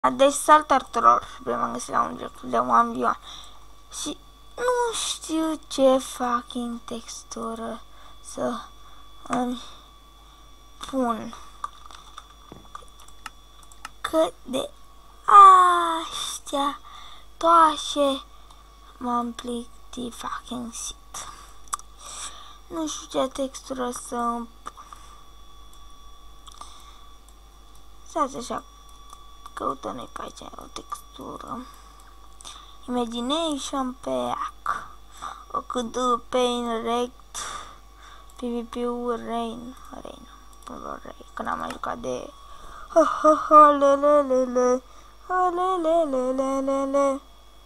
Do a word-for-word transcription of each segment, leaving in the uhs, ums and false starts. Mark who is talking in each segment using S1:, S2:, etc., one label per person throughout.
S1: Deci salutare tuturor, bine m-am găsit la un joc de un video și nu știu ce fucking textură să îmi pun, că de aștia toașe m-am plictit fucking shit. Nu știu ce textură să îmi pun. Stați așa, căută-ne pe aici o textură. Imagination Pack. O cât Pain Rect. PvP-ul Rain. Rain. Rain. Că n-am mai jucat de... Ha ha ha le le le le. Ha le le le le le le.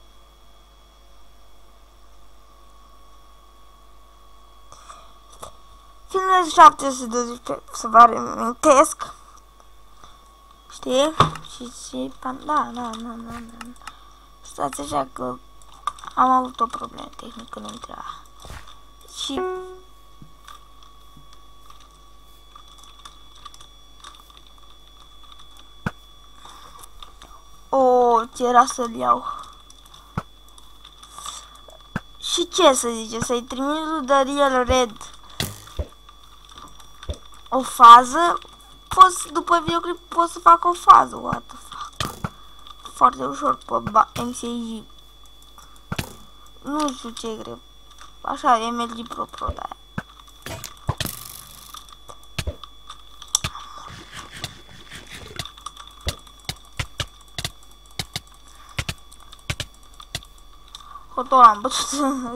S1: Filmul șapte sute douăzeci să vă reamintesc. Știi? Și, și, da, da, da, da, da. Stați așa că am avut o problemă tehnică, nu intra. Și... O, ce era să-l iau. Și ce să zice? Să-i trimit lui Dariel Red o fază? Poți, după videoclip pot să fac o fază, what the fuck. Foarte ușor pe M C G. Nu știu ce e greu. Așa, M L G Pro Pro, da. Hotor am bătut.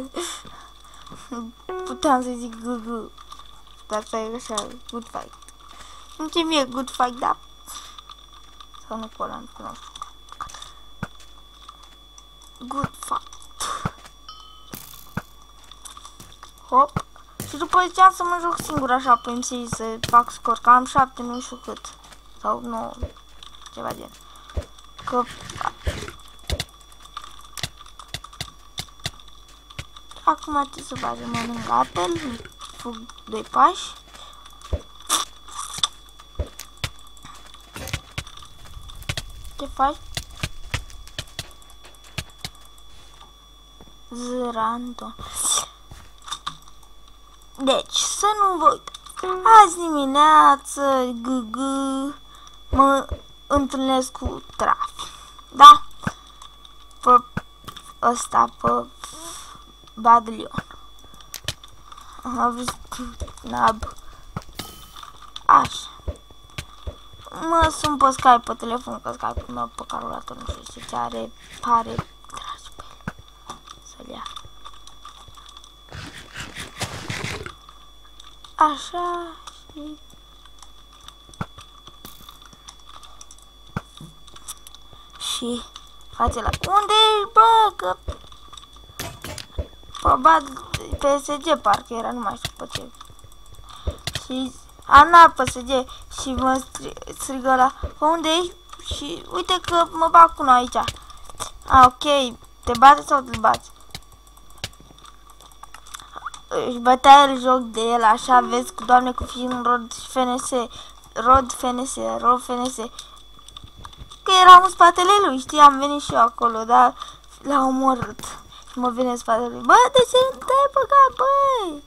S1: Puteam să zic G G. Dar asta e așa, good fight. Nu ce mie good fight, da? Sau nu cu ăla, nu cunosc. Good fight. Hop. Și după ziceam să mă joc singur așa pe M C I să fac scor, că am șapte, nu știu cât. Sau nouă, ceva gen. Că... Acum ce să facem? Mănânc apel, fug doi pași. Ce faci? Zranto. Deci, să nu vă uit. Azi dimineață, G G, mă întâlnesc cu trafic. Da? Pe ăsta, pe Badlion. Am văzut nab. Așa. Mă sun pe Skype pe telefon, că Skype-ul meu pe calculator nu știu ce are, pare dragi pe el. Să-l ia. Așa și... Și... Face la... Unde ești, bă, că... Pe bad... P S G parcă era, nu mai știu pe ce. Și... Ana P S G și mă strigă la pe unde ești? Și uite că mă bag cu noi aici. A, ok, te bate sau te bați? Își bătea el joc de el, așa, vezi, cu doamne, cu film Rod F N S, Rod F N S, Rod F N S. Că eram în spatele lui, știi, am venit și eu acolo, dar l-a omorât. Și mă vine în spatele lui. Bă, de ce nu te-ai băgat, băi?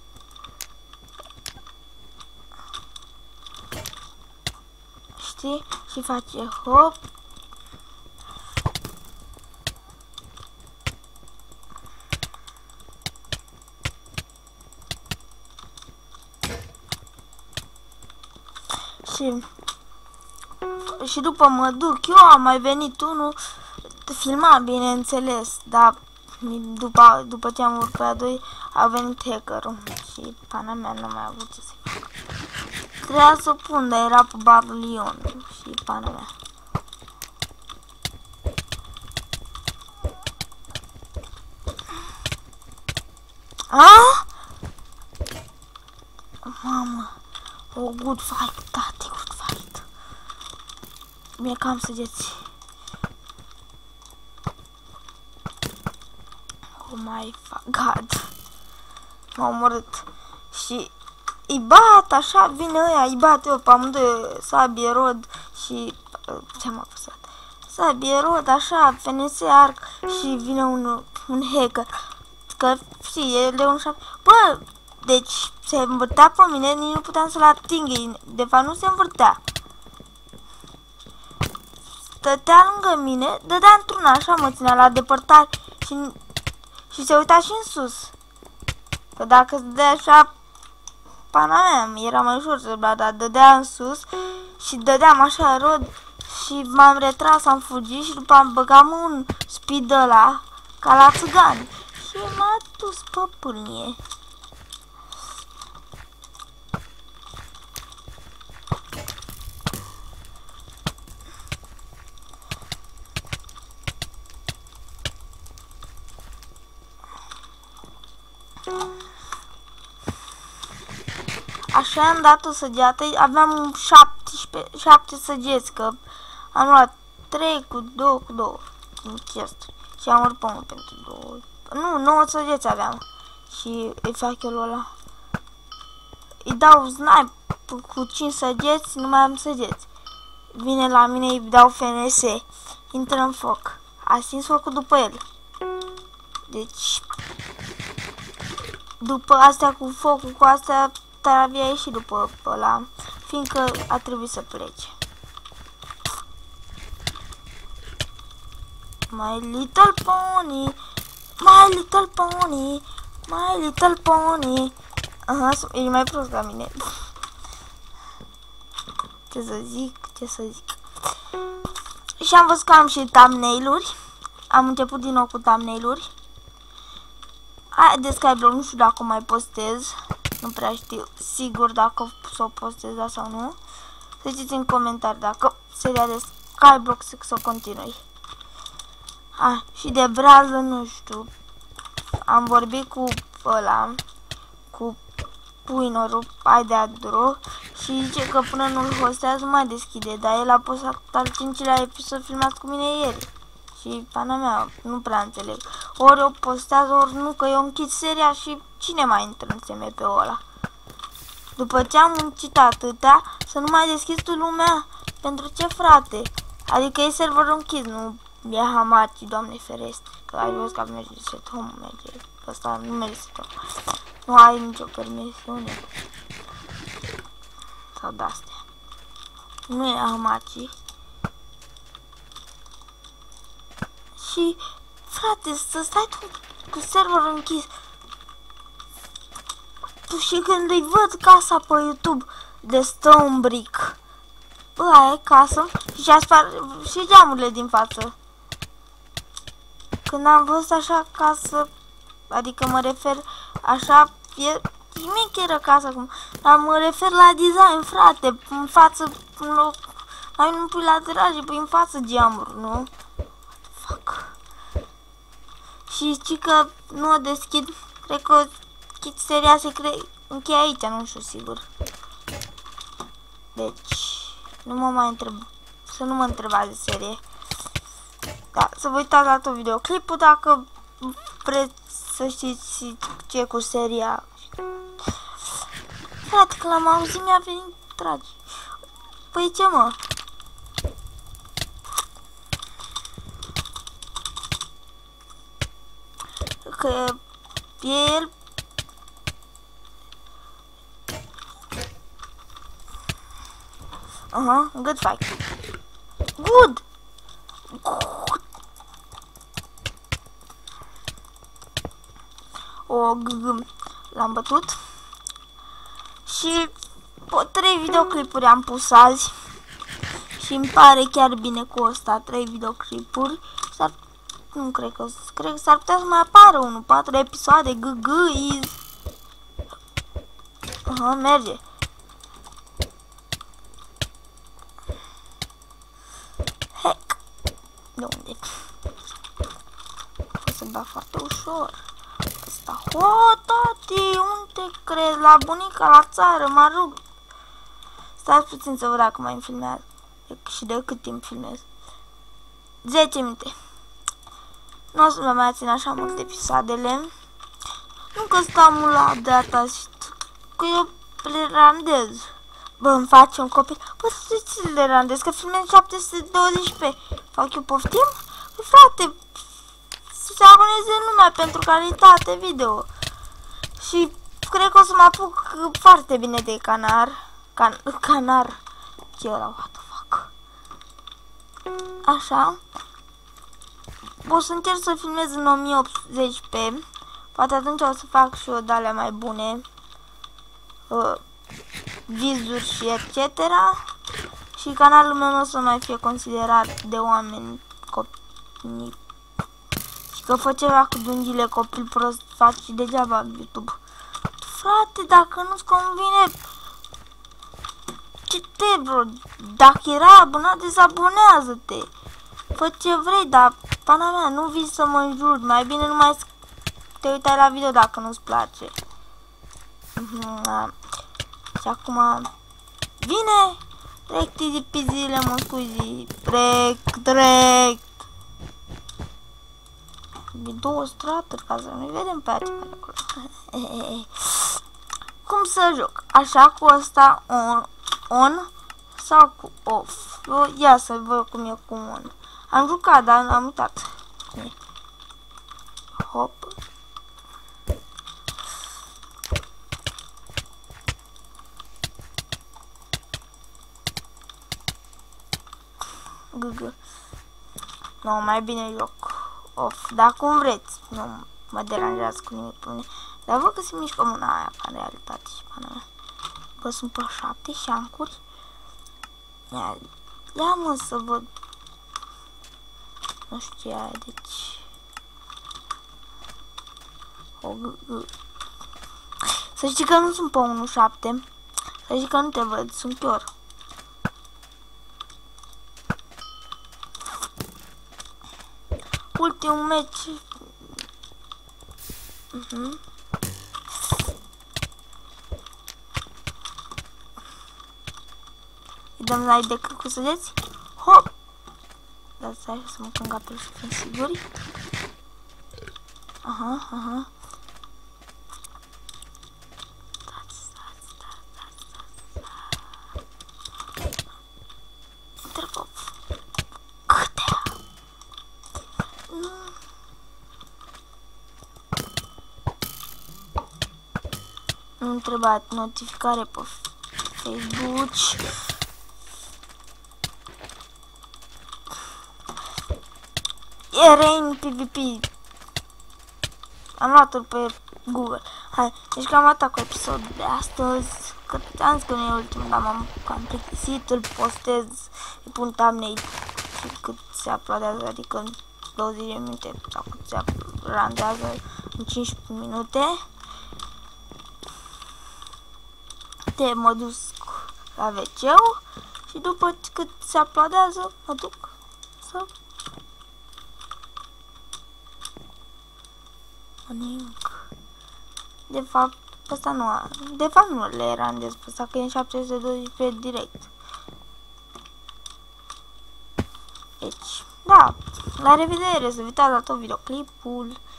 S1: Știi? Și face hop. Și și după mă duc eu, am mai venit unul filmat, bineînțeles, dar după, după ce am urcat a doi a venit hackerul și pana mea nu mai a avut ce să fac. Trebuia să pun, dar era pe Badlion și pana mea. A? Mamă, o good fight, tati, good fight. Mi-e cam săgeți. Oh my god. M-a omorât. Și îi bat, așa, vine ăia, îi bat eu pe amândoi, sabie, rod și... ce-am apăsat? să aibă erot, așa, F N S Arc și vine un, un hacker. Că știi, el e un șapte. Bă, deci se învârtea pe mine, nici nu puteam să-l ating. De fapt nu se învârtea. Stătea lângă mine, dădea într-una, așa mă ținea la depărtare și, și se uita și în sus. Că dacă se dădea așa, pana mea, era mai ușor să bla, dar dădea în sus și dădeam așa rod și m-am retras, am fugit și după am băgat un speed ăla, ca la țigani. Și m-a dus pe pâlnie. Așa am dat o săgeată, aveam șaptesprezece, șapte săgeți, că am luat trei cu două cu două în chestii. Și am urpat unul pentru două. Nu, nouă săgeți aveam. Și îi fac eu ăla. Îi dau snipe cu cinci săgeți, nu mai am săgeți. Vine la mine, îi dau F N S. Intră în foc. A stins focul după el. Deci, după astea cu focul, cu astea, Taravia a ieșit după ăla, fiindcă a trebuit să plece. My Little Pony, My Little Pony, My Little Pony. Aha, e mai prost ca mine. Ce să zic, ce să zic. Și am văzut că am și thumbnail-uri. Am început din nou cu thumbnail-uri. Aia de Skyblock nu știu dacă o mai postez. Nu prea știu sigur dacă o să o postez da sau nu. Să ziceți în comentarii dacă seria de Skyblock să o continui. Ah, și de brază nu știu. Am vorbit cu ăla, cu Puinorul, ai de Adro, și zice că până nu-l hostează nu mai deschide, dar el a postat al cincilea episod filmat cu mine ieri. Și pana mea, nu prea înțeleg. Ori o postează, ori nu, că eu închid seria și cine mai intră în S M P-ul ăla? După ce am muncit atâtea, să nu mai deschizi tu lumea? Pentru ce, frate? Adică e serverul închis, nu e Hamachi, Doamne ferește. Că ai văzut că merge set home, merge. Ăsta nu merge set home. Nu ai nicio permisiune. Sau de-astea. Nu e Hamachi. Și, frate, să stai tu cu serverul închis. Tu și când îi văd casa pe YouTube de Stone Brick. Bă, aia e casă și a spart și geamurile din față. Când am văzut așa casă, adică mă refer așa, e șmecheră casa acum, dar mă refer la design, frate, în față, în loc, mai nu pui la tiraje, pui în față geamuri, nu? Fuck. Și știi că nu o deschid, cred că seria se încheie aici, nu știu sigur. Deci, nu mă mai întreb, să nu mă întrebați de serie. Da, să vă uitați la tot videoclipul dacă vreți să știți ce e cu seria. Frate, când l-am auzit mi-a venit tragi. Păi ce, mă? Că e el. Aha, uh-huh, good fight. Good! Good! O, g l-am bătut. Și trei videoclipuri am pus azi. Și îmi pare chiar bine cu ăsta, trei videoclipuri. S-ar, nu cred că, cred că s-ar putea să mai apară unul, patru episoade, g g is. Aha, merge. Heck. De unde? O să bat foarte ușor. Asta. O, tati, unde crezi? La bunica, la țară, mă rog. Stați puțin să văd dacă mai îmi filmează. Și de cât timp filmez. zece minute. Nu o să mă mai țin așa multe episoadele. Nu că stau mult la data, că eu randez. Bă, îmi face un copil. Bă, să-ți de randez, că filmez șapte sute douăzeci p. Fac eu poftim? Bă, frate, să se aboneze lumea pentru calitate video. Și cred că o să mă apuc foarte bine de canar. Can canar. Ce ăla, what the fuck. Așa. O să încerc să filmez în o mie optzeci p. Poate atunci o să fac și o de alea mai bune. Uh, vizuri și et cetera. Și canalul meu nu o să mai fie considerat de oameni copii. Și că fă ceva cu dunghiile copil prost, faci degeaba YouTube. Frate, dacă nu-ți convine, ce te, bro? Dacă era abonat, dezabonează-te. Fă ce vrei, dar, pana mea, nu vii să mă înjuri. Mai bine nu mai te uitai la video dacă nu-ți place. Și acum vine rectizipizile, mă scuzi. Trec, trec. Două straturi ca să nu-i vedem pe aceea. Cum să joc? Așa, cu ăsta on, on sau cu off? Eu, ia să văd cum e cu on. Am jucat, dar am uitat. Hop. Gg. Nu, mai bine joc off. Dar cum vreți. Nu mă deranjează cu nimic pe mine. Dar văd că se mișcă mâna aia ca în realitate și pana mea. Bă, sunt pe șapte șancuri. Ia, ia mă să văd. Nu știu ce aia, deci... O, g, g. Să știi că nu sunt pe unu șapte. Să știi că nu te văd, sunt chior. Ultimul meci. Uh-huh. Îi dăm like decât cu săgeți. Hop! Dar stai să mă cângă apel și fiind siguri. Aha, aha. Stați, stați, stați, stați, stați. Întrebă. Câte? Mm. Nu întrebat notificare pe Facebook. E Rain PvP. Am luat-o pe Google. Hai, deci cam atât cu episodul de astăzi. Că am zis că nu e ultimul, dar m-am cam plictisit. Îl postez, îi pun thumbnail și cât se uploadează, adică în douăzeci de minute sau cât se randează în cincisprezece minute. Te mă duc la ve ce-ul și după cât se uploadează mă duc să mănânc. De fapt, ăsta nu a... De fapt nu le randez pe ăsta, că e în șapte sute douăzeci pe direct. Deci, da, la revedere, să uitați la tot videoclipul.